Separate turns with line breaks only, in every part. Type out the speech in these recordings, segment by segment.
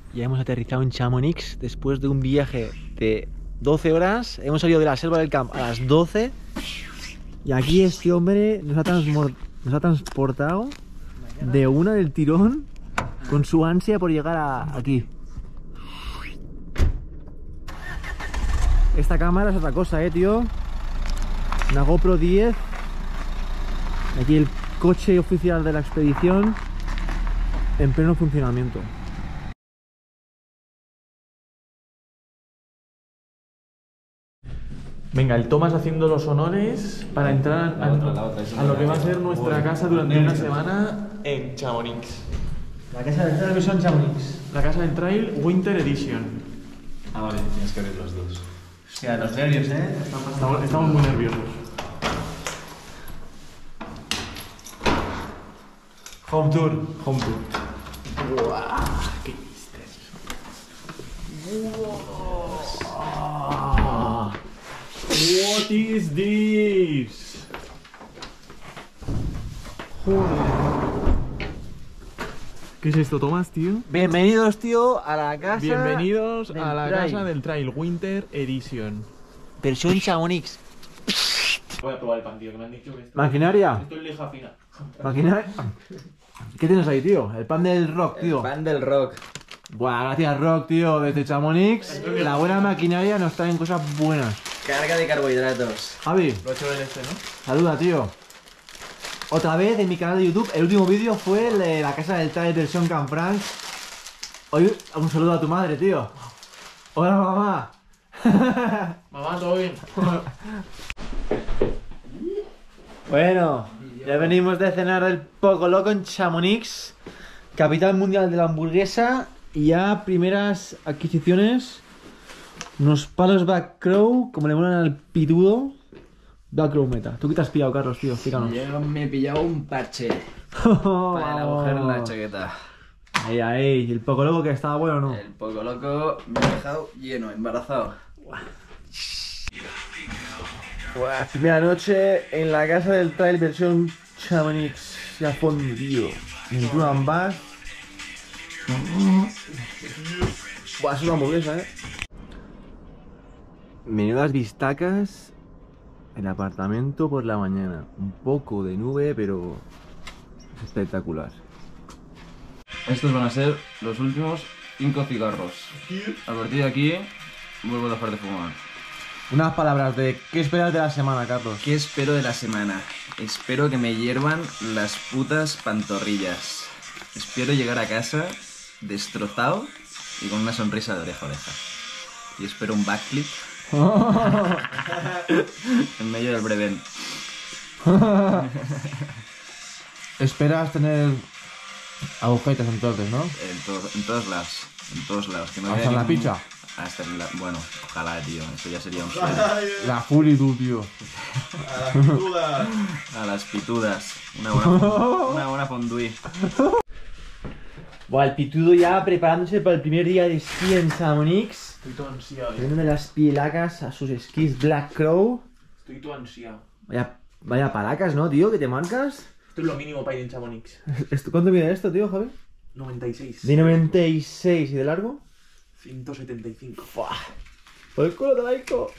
Ya hemos aterrizado en Chamonix después de un viaje de 12 horas. Hemos salido de la selva del camp a las 12. Y aquí este hombre nos ha transportado de una del tirón con su ansia por llegar aquí. Esta cámara es otra cosa, tío. Una GoPro 10. Aquí el coche oficial de la expedición en pleno funcionamiento. Venga, el Tomás haciendo los honores para entrar a lo que va a ser nuestra casa durante una semana en Chamonix. La casa del trail versión Chamonix. La casa del trail Winter Edition.
Ah, vale, tienes que ver los dos.
Hostia, los nervios,
Estamos muy nerviosos.
Home tour.
Home tour.
¡Guau! ¡Qué misterio! ¡Wow!
What is this?
Joder.
¿Qué es esto, Tomás, tío?
Bienvenidos, tío, a la casa.
Bienvenidos a la
trail.
casa del trail Winter Edition.
Versión Chamonix.
Voy a probar el pan, tío, que me han dicho que
¿Maquinaria?
esto es lija fina.
¿Maquinaria? ¿Qué tienes ahí, tío? El pan del rock, tío.
El pan del rock.
Buah, gracias, rock, tío. Desde Chamonix, la buena maquinaria nos traen cosas buenas.
Carga de carbohidratos.
Javi,
Lo he hecho del este, ¿no?
saluda, tío. Otra vez en mi canal de YouTube, el último vídeo fue el de la casa del trail versión Canfranc. Hoy un saludo a tu madre, tío. Hola, mamá.
Mamá, ¿todo bien?
Bueno, ya venimos de cenar el Poco Loco en Chamonix, capital mundial de la hamburguesa. Y ya primeras adquisiciones. Unos palos Back Crow, como le molan al pitudo. Back Crow Meta. ¿Tú qué te has pillado, Carlos, tío? Explícanos.
Yo me he pillado un parche para el agujero en la chaqueta.
Ahí, ahí. ¿El Poco Loco que estaba bueno o no?
El poco loco me ha dejado lleno, embarazado.
Buah, primera noche en la casa del trail versión Chamonix. Ya fondido. En Duran Bass. Buah, es una hamburguesa, Menudas vistacas. El apartamento por la mañana. Un poco de nube, pero es espectacular.
Estos van a ser los últimos 5 cigarros. A partir de aquí vuelvo a dejar de fumar.
Unas palabras de ¿qué esperas de la semana, Carlos?
¿Qué espero de la semana? Espero que me hiervan las putas pantorrillas. Espero llegar a casa destrozado y con una sonrisa de oreja a oreja. Y espero un backflip en medio del Brevent.
Esperas tener agujetas entonces, ¿no?
En todos lados. En todos lados. Que no
¿Hasta
haya
en la
ningún-
pizza?
Hasta en la... Bueno, ojalá, tío. Eso ya sería un sueño.
La Fury, tú, tío.
A las pitudas. Una buena fondue.
Buah, el pitudo ya preparándose para el primer día de esquí en Chamonix.
Estoy todo ansiado,
Poniéndome las pielacas a sus esquís Black Crow.
Estoy todo ansiado.
Vaya palacas, ¿no, tío? ¿Que te marcas?
Esto es lo mínimo para ir en Chamonix.
¿Cuánto mide esto, tío, Javi?
96.
De 96 y de largo.
175.
¡Por el culo de la Ico!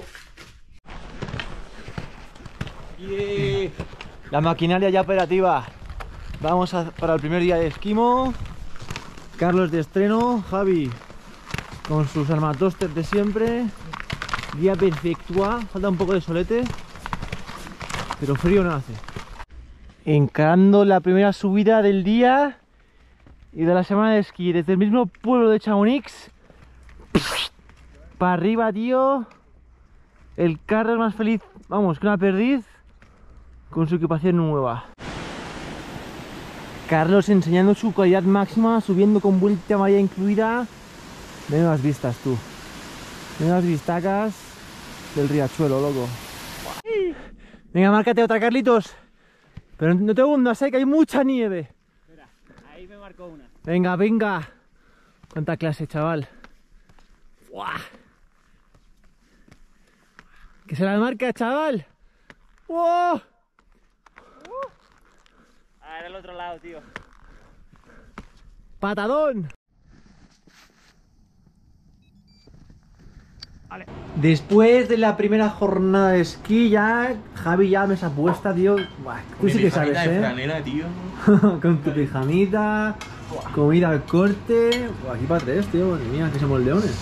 La maquinaria ya operativa. Vamos para el primer día de esquimo. Carlos de estreno, Javi con sus armatosters de siempre. Día perfectua, falta un poco de solete, pero frío no hace. Encarando la primera subida del día y de la semana de esquí desde el mismo pueblo de Chamonix para arriba, tío. El Carlos más feliz, vamos, que una perdiz con su equipación nueva. Carlos enseñando su calidad máxima, subiendo con vuelta amarilla incluida. Menudas vistas, tú. Menudas vistacas del riachuelo, loco. Venga, márcate otra, Carlitos. Pero no te hundas, que hay mucha nieve.
Espera, ahí me marcó una.
Venga, venga. Cuánta clase, chaval. ¡Buah! Que se la marca, chaval. ¡Wow!
Ah, era el otro lado, tío.
¡Patadón! Después de la primera jornada de esquí, ya Javi ya mesa puesta, tío. Buah, tú sí que sabes,
de franela, tío.
Con tu pijamita, comida al corte. Buah, aquí para tres, tío. Madre mía, que somos leones.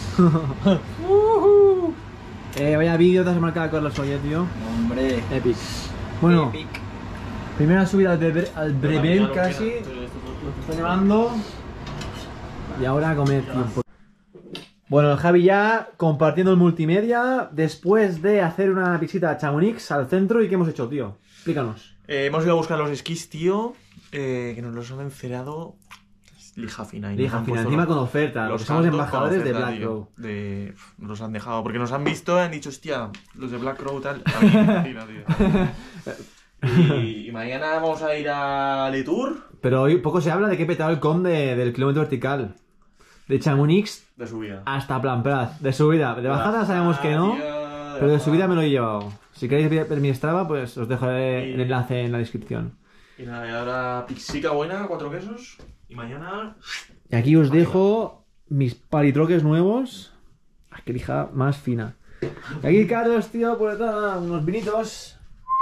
Vaya vídeo te has marcado Carlos hoy, tío.
Hombre.
Epic. Bueno,
Epic.
primera subida al Brevel casi. Está nevando. Y ahora a comer, tío. Bueno, el Javi ya compartiendo el multimedia después de hacer una visita a Chamonix, al centro. ¿Y qué hemos hecho, tío? Explícanos.
Hemos ido a buscar los esquís, tío. Que nos los han encerado. Lija fina. Y
Lija
nos han
fina,
puesto
encima con oferta. Los somos
cantos
embajadores
con
de
oferta,
Black
tío.
Row.
Nos los han dejado. Porque nos han visto y han dicho, hostia, los de Black Row tal. A mí, fina, tío. Y mañana vamos a ir a Le Tour.
Pero hoy poco se habla de que he petado el com del kilómetro vertical. De Chamonix
De subida.
hasta Plamprat. De subida. De bajada sabemos que no. Pero de subida me lo he llevado. Si queréis ver mi Strava, pues os dejaré el enlace en la descripción.
Y nada, y ahora pixica buena, 4 quesos. Y mañana...
Y aquí os dejo mis palitroques nuevos. Ah, qué lija más fina. Y aquí Carlos, tío, por detrás, unos vinitos.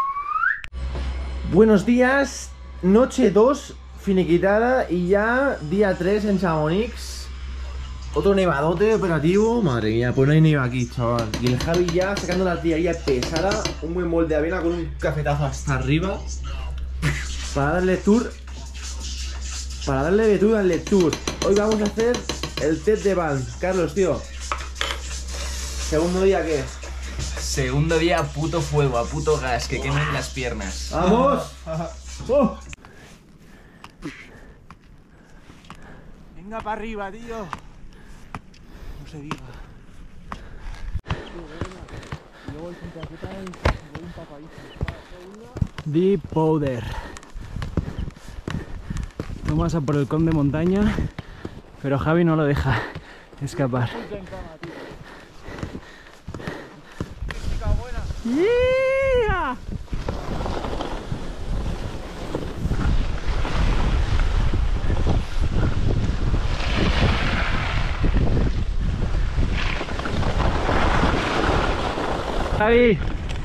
Buenos días. Noche 2 finiquitada y ya día 3 en Chamonix. Otro nevadote operativo. Madre mía, pues no hay nieve aquí, chaval. Y el Javi ya sacando la artillería pesada. Un buen molde de avena con un cafetazo hasta arriba. Para darle tour. Para darle virtud al tour. Hoy vamos a hacer el test de Van. Carlos, tío. ¿Segundo día qué?
Segundo día a puto fuego, a puto gas, que quemen las piernas.
¡Vamos! ¡Oh!
Venga para arriba, tío. No se diga.
Deep Powder. Vamos a por el con de montaña, pero Javi no lo deja escapar. ¡Yeah! Javi.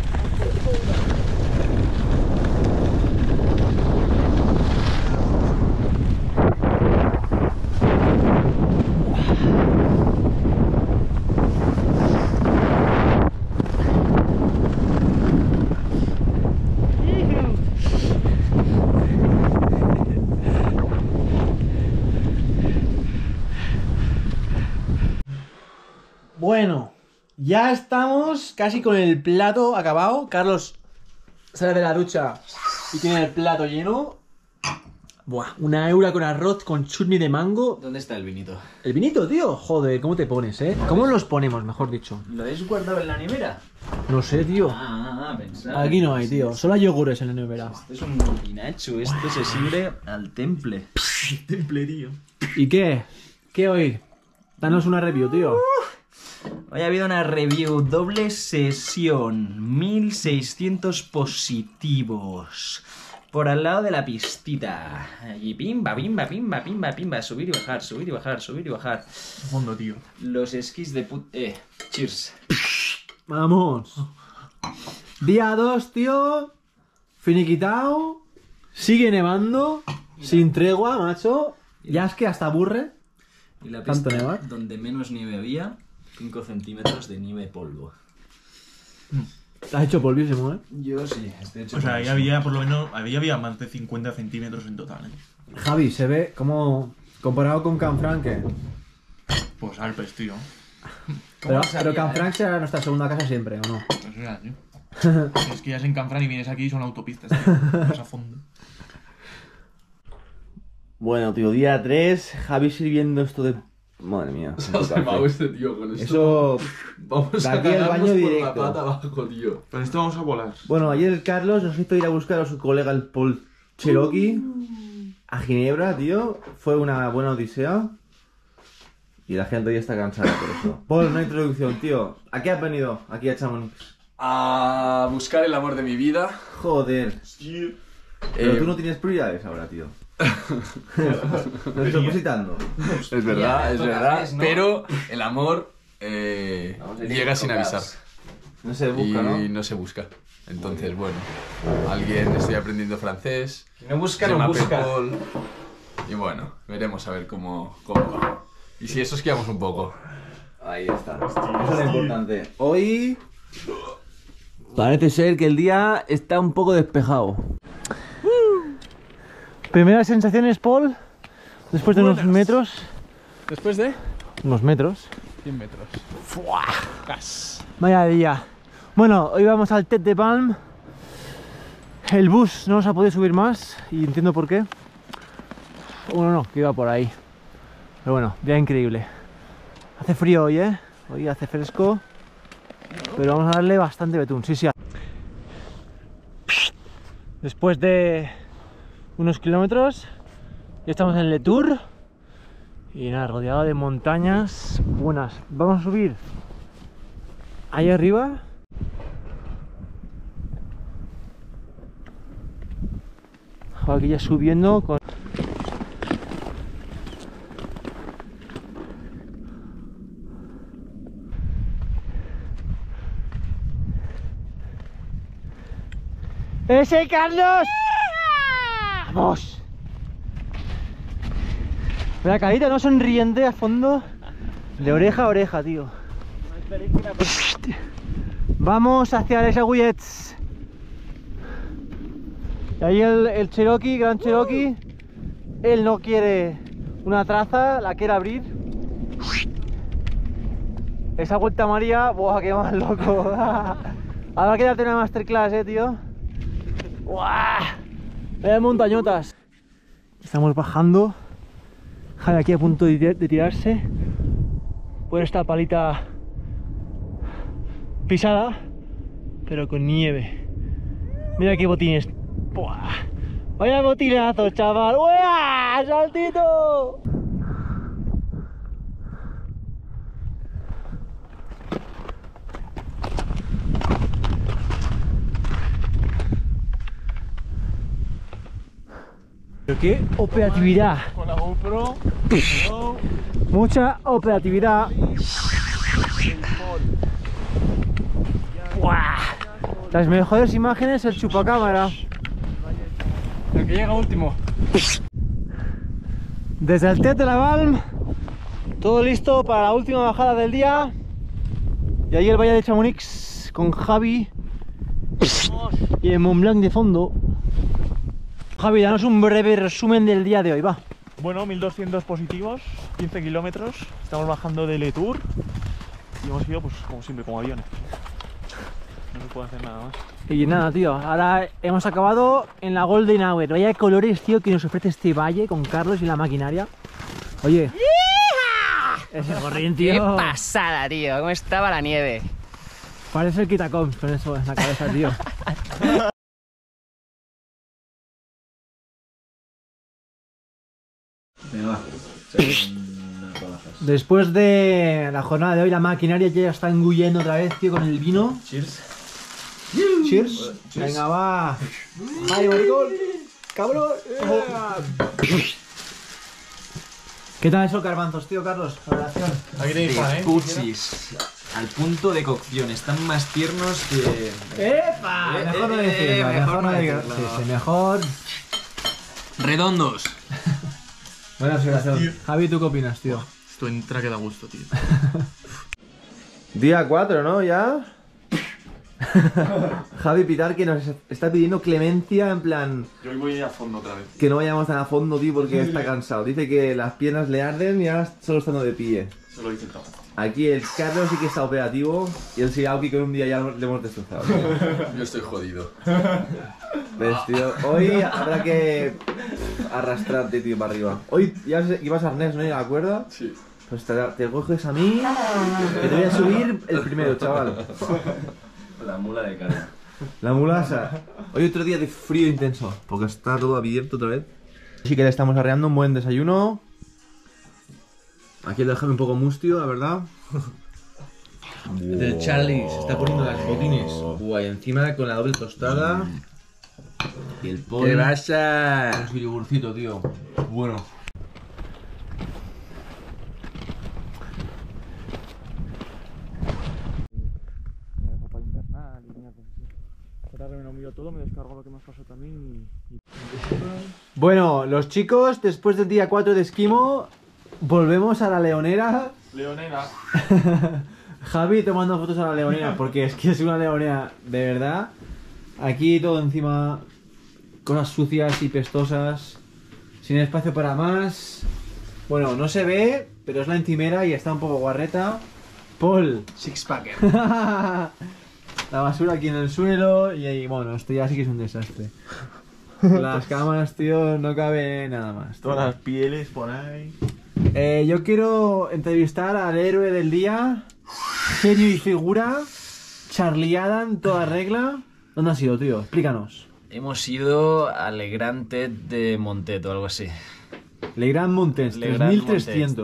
Bueno, ya estamos casi con el plato acabado. Carlos sale de la ducha y tiene el plato lleno. Buah, una eura con arroz con chutney de mango.
¿Dónde está el vinito?
El vinito, tío. Joder, ¿cómo te pones, ¿Cómo los ponemos, mejor dicho?
¿Lo habéis guardado en la nevera?
No sé, tío.
Pensaba.
Aquí no hay, tío. Solo hay yogures en la nevera.
Esto es un pinacho, esto se sirve al temple.
Temple, tío.
¿Y qué? ¿Qué hoy? Danos una review, tío.
Hoy ha habido una review doble sesión, 1600 positivos. Por al lado de la pistita. Y pimba, pimba, pimba, pimba, pimba. Subir y bajar, subir y bajar, subir y bajar.
Fondo, tío.
Los esquís de cheers.
Vamos. Día 2, tío. Finiquitao. Sigue nevando. Sin tregua, macho. Ya es que hasta aburre.
Y la
¿Tanto
pista
nevar?
donde menos nieve había, 5 centímetros de nieve polvo.
Has hecho polvísimo, ¿eh?
Yo sí, estoy hecho.
O sea, ahí había por lo menos había más de 50 centímetros en total, ¿eh?
Javi, se ve como comparado con Canfranque.
Pues Alpes, tío.
Pero Canfranc será nuestra segunda casa siempre, ¿o no?
Pues era, tío. Si es que ya en Canfrán y vienes aquí y son autopistas, tío. Vas a fondo.
Bueno, tío, día 3. Javi sirviendo esto de... Madre mía.
este tío con
Eso...
Vamos
de aquí al baño directo.
abajo, tío.
Con esto vamos a volar.
Bueno, ayer Carlos nos hizo ir a buscar a su colega el Paul Cherokee a Ginebra, tío. Fue una buena odisea. Y la gente hoy está cansada por eso. Paul, una introducción, tío. ¿A qué has venido aquí a Chamonix?
A buscar el amor de mi vida.
Joder. Pero tú no tienes prioridades ahora, tío. ¿No estás visitando?
Es verdad, es verdad.
vez, ¿no?
Pero el amor llega sin avisar.
No se busca,
y no se busca. Entonces, bueno, alguien estoy aprendiendo francés.
No busca,
se
no
llama
busca.
Pepol, y bueno, veremos a ver cómo va. Y si eso esquiamos un poco.
Ahí está. Eso es lo importante. Hoy parece ser que el día está un poco despejado. Primeras sensaciones, Paul, después de unos metros.
Después de
Unos metros.
100 metros. Gas.
Vaya día. Bueno, hoy vamos al Tête de Balm. El bus no nos ha podido subir más y entiendo por qué. Uno no, que iba por ahí. Pero bueno, día increíble. Hace frío hoy, ¿eh? Hoy hace fresco. Pero vamos a darle bastante betún, sí. Después de unos kilómetros, ya estamos en Le Tour. Y nada, rodeado de montañas buenas. Vamos a subir ahí arriba. Aquí ya subiendo con... ¡Ese Carlos! ¡Vamos! La carita no sonriente a fondo. De oreja a oreja, tío. Vamos hacia Les Agullets. Y ahí el Cherokee, Gran Cherokee. Él no quiere una traza, la quiere abrir. Esa vuelta María, ¡buah, qué más loco! Habrá que darte una masterclass, tío. ¡Buah! Vaya montañotas. Estamos bajando. Javi aquí a punto de tirarse por esta palita pisada, pero con nieve. Mira qué botines. ¡Buah! Vaya botinazo, chaval. ¡Buah! ¡Saltito! Pero qué operatividad.
Con la GoPro.
Mucha operatividad. ¡Buah! Las mejores imágenes, el chupacámara.
El que llega último.
Desde el Tête de la Balm, todo listo para la última bajada del día. Y ahí el Valle de Chamonix con Javi y el Mont Blanc de fondo. Javi, danos un breve resumen del día de hoy, va.
Bueno, 1200 positivos, 15 kilómetros. Estamos bajando de Le Tour y hemos ido, pues, como siempre, como aviones. No se puede hacer nada más.
Y nada, tío, ahora hemos acabado en la Golden Hour. Vaya colores, tío, que nos ofrece este valle con Carlos y la maquinaria. Oye, ese gorrín, tío.
¡Qué pasada, tío! ¿Cómo estaba la nieve?
Parece el Kitacoms con eso en la cabeza, tío.
Venga, va.
Después de la jornada de hoy, la maquinaria ya está engullendo otra vez, tío, con el vino.
Cheers.
Cheers. Venga, va. ¡Ay, maricón! ¡Cabrón! ¿Qué tal esos garbanzos, tío, Carlos? La relación.
Aquí tenéis pan, ¿eh?
Putsis. Al punto de cocción. Están más tiernos que...
¡Epa! Mejor no decirlo, mejor no decirlo. Sí, mejor.
Redondos.
Buena observación. Javi, ¿tú qué opinas, tío?
Esto entra que da gusto, tío.
Día 4, ¿no? ¿Ya? Javi Pitar que nos está pidiendo clemencia, en plan...
Yo hoy voy a fondo otra vez.
Que no vayamos tan a fondo, tío, porque está cansado. Dice que las piernas le arden y ahora solo estando de pie.
Se lo dice el trabajo.
Aquí el Carlos sí que está operativo y el Siauki que un día ya le hemos destrozado.
Yo estoy jodido.
¿Ves, tío? Hoy habrá que arrastrarte, tío, para arriba. Hoy ya ibas a arnés, ¿no? ¿De acuerdo?
Sí.
Pues te coges a mí, que te voy a subir el primero, chaval.
La mula de cara.
La mulasa. Hoy otro día de frío intenso, porque está todo abierto otra vez. Así que le estamos arreando un buen desayuno. Aquí le dejamos un poco mustio, la verdad. Del Charlie se está poniendo las botines. Guay, encima con la doble tostada. Y el pollo.
¿Qué pasa?
Con su yogurcito, tío. Bueno.
todo, me descargo lo que más pasa también y...
Bueno, los chicos, después del día 4 de esquimo, volvemos a la leonera.
Leonera.
Javi tomando fotos a la leonera, porque es que es una leonera de verdad. Aquí todo encima, cosas sucias y pestosas, sin espacio para más. Bueno, no se ve, pero es la encimera y está un poco guarreta. Paul.
Six-packer.
La basura aquí en el suelo y ahí, bueno, esto ya sí que es un desastre. Las camas, tío, no cabe nada más, tío.
Todas las pieles por ahí.
Yo quiero entrevistar al héroe del día, genio y figura, Charlie Adam, toda regla. ¿Dónde has ido, tío? Explícanos.
Hemos ido al Legrand TED de Montet o algo así.
Legrand Mountains,
Legrand
3300.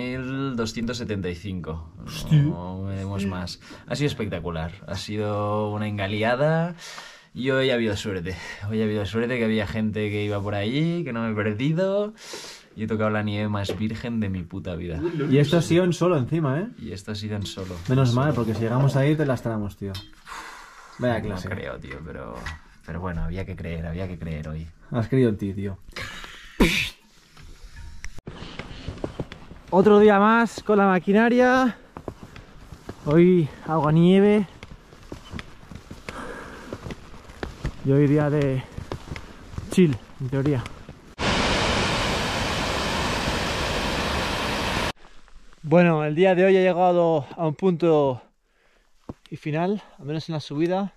3275. No veremos más. Ha sido espectacular. Ha sido una engaliada. Y hoy ha habido suerte. Hoy ha habido suerte que había gente que iba por allí, que no me he perdido. Y he tocado la nieve más virgen de mi puta vida.
Y esto ha sido en solo encima, ¿eh?
Y esto ha sido en solo.
Menos mal, porque si llegamos a ir te lastramos, tío. Vaya
No
clase.
creo, tío, pero bueno, había que creer hoy.
Has creído en ti, tío. Otro día más con la maquinaria. Hoy agua nieve. Y hoy día de chill, en teoría. Bueno, el día de hoy he llegado a un punto y final, al menos en la subida.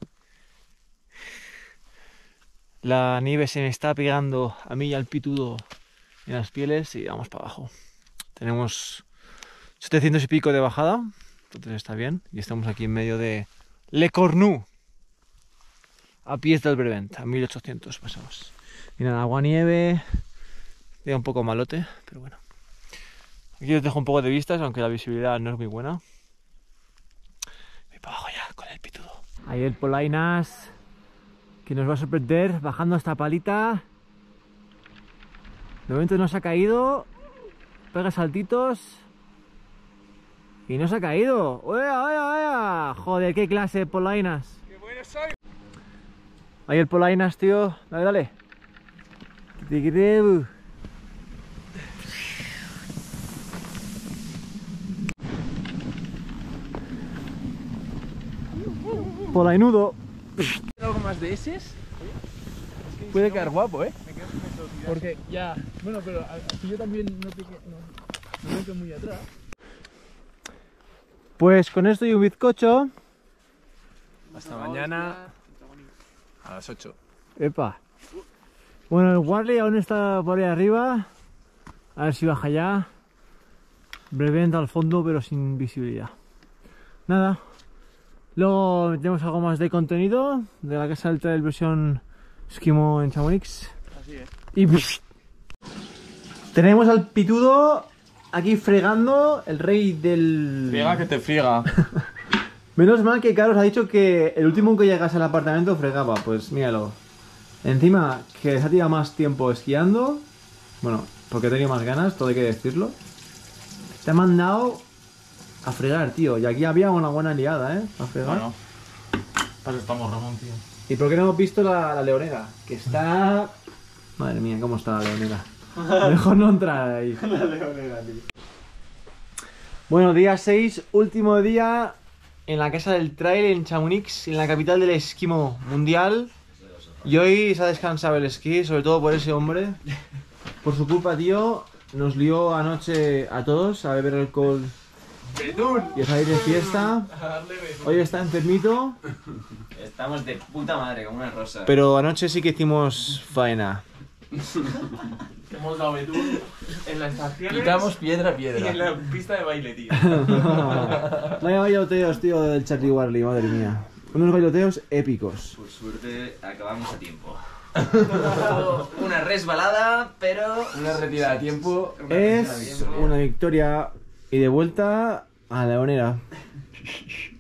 La nieve se me está pegando a mí y al pitudo en las pieles y vamos para abajo. Tenemos 700 y pico de bajada, entonces está bien. Y estamos aquí en medio de Le Cornu, a pies del Brevent, a 1800 pasamos. Y nada, agua nieve, día un poco malote, pero bueno. Aquí os dejo un poco de vistas, aunque la visibilidad no es muy buena. Voy para abajo ya con el pitudo. Ahí el Polainas, que nos va a sorprender bajando esta palita. De momento no se ha caído. Pega saltitos. Y no se ha caído. ¡Oya, oya, oya! Joder, qué clase de Polainas. ¡Qué bueno soy! Ahí el Polainas, tío. Dale, dale. Polainudo.
Algo más de ese puede quedar guapo, ¿eh? Porque ya, bueno, pero si yo también no me muy atrás.
Pues con esto y un bizcocho.
Hasta mañana a las 8.
Epa. Bueno, el Warley aún está por ahí arriba. A ver si baja ya. Brevent al fondo, pero sin visibilidad. Nada. Luego tenemos algo más de contenido de la casa del trail versión esquimo en Chamonix.
Así es.
Y tenemos al pitudo aquí fregando, el rey del...
Friega que te friega.
Menos mal que Carlos ha dicho que el último que llegase al apartamento fregaba, pues míralo. Encima que se ha tirado más tiempo esquiando, bueno, porque he tenido más ganas, todo hay que decirlo. Te ha mandado a fregar, tío, y aquí había una buena liada, ¿eh? A fregar.
Bueno, para eso estamos, Ramón, tío.
¿Y por qué no hemos visto la leonera? Que está... Madre mía, cómo está la leonera. Mejor no entrar ahí. La leonera, tío. Bueno, día 6, último día en la casa del trail en Chamonix, en la capital del esquimo mundial. Y hoy se ha descansado el esquí, sobre todo por ese hombre. Por su culpa, tío, nos lió anoche a todos a beber alcohol y a salir de fiesta. Hoy está enfermito.
Estamos de puta madre, como una rosa.
Pero anoche sí que hicimos faena.
Que hemos dado betún en la estación.
Picamos piedra a piedra.
Y en la pista de baile, tío.
Vaya bailoteos, tío, del Charlie Warley, madre mía. Unos bailoteos épicos.
Por suerte acabamos a tiempo. Una resbalada, pero...
Una retirada a tiempo.
Es una victoria y de vuelta a la leonera.